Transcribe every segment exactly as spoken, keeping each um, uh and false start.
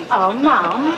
Oh, Mum.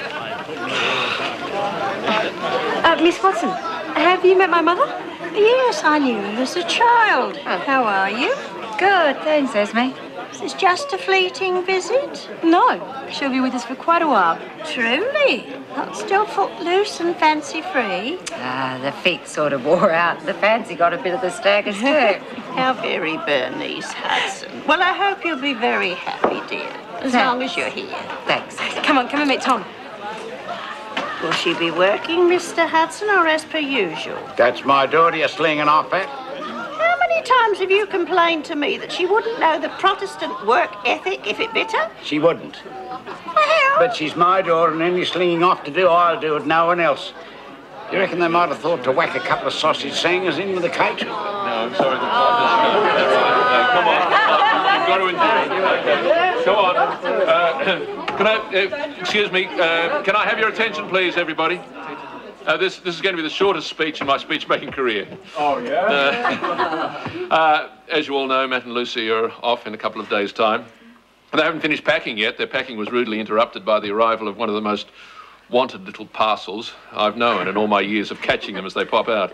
Uh, Miss Watson, have you met my mother? Yes, I knew him as a child. Oh. How are you? Good, thanks, Esme. Is this just a fleeting visit? No, she'll be with us for quite a while. Truly? Not still footloose and fancy-free? Ah, the feet sort of wore out. The fancy got a bit of the staggers too. How very Bernice Hudson. Well, I hope you'll be very happy, dear, as Thanks. long as you're here. Thanks. Come on, come and meet Tom. Will she be working, Mister Hudson, or as per usual? That's my daughter you're slinging off at. How many times have you complained to me that she wouldn't know the Protestant work ethic if it bit her? She wouldn't. Well, But she's my daughter, and any slinging off to do, I'll do it, no one else. You reckon they might have thought to whack a couple of sausage singers in with the cake? No, I'm sorry. The no, come on. You've got to enjoy it. Come on. Uh, can I, uh, excuse me, uh, can I have your attention, please, everybody? Uh, this, this is going to be the shortest speech in my speech-making career. Oh, yeah? Uh, uh, as you all know, Matt and Lucy are off in a couple of days' time. They haven't finished packing yet. Their packing was rudely interrupted by the arrival of one of the most wanted little parcels I've known in all my years of catching them as they pop out.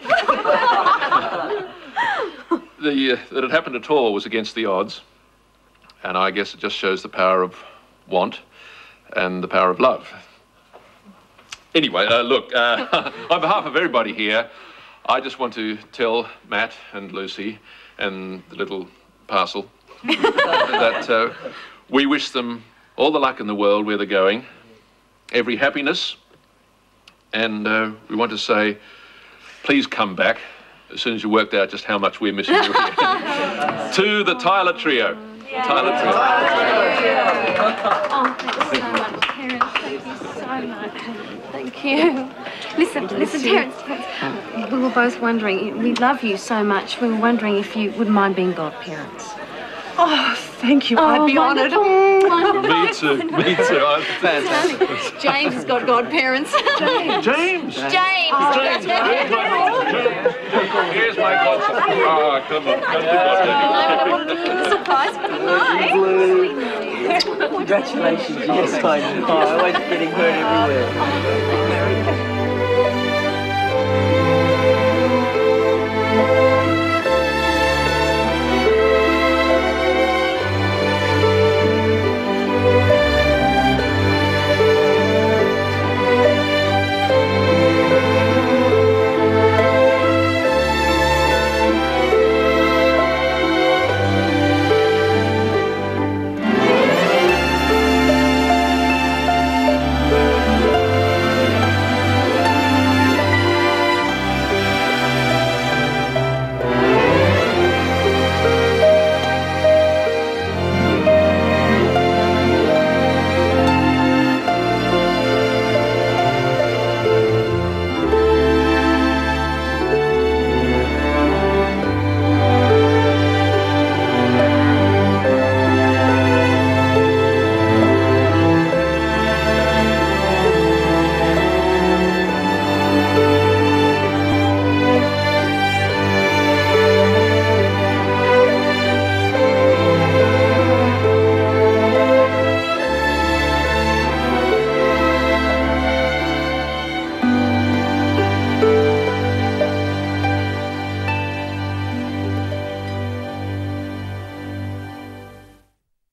the, uh, that it happened at all was against the odds, and I guess it just shows the power of want and the power of love. Anyway, uh, look, uh, on behalf of everybody here, I just want to tell Matt and Lucy and the little parcel that uh, we wish them all the luck in the world where they're going, every happiness, and uh, we want to say, please come back as soon as you worked out just how much we're missing you here. To the Tyler Trio. Yeah. Tyler Trio. Oh, thanks so much, Terence. Thank you so much. Thank you. Listen, listen, Terence, Terence. We were both wondering, we love you so much, we were wondering if you wouldn't mind being godparents. oh, thank you. Oh, I'd be honoured. wonderful. Me too, me too. I'm fantastic. James has got godparents. James. James. James. Here's my godson. Oh, come on. Come on. Oh, surprise for tonight. Congratulations, yes, I know. I was getting hurt everywhere.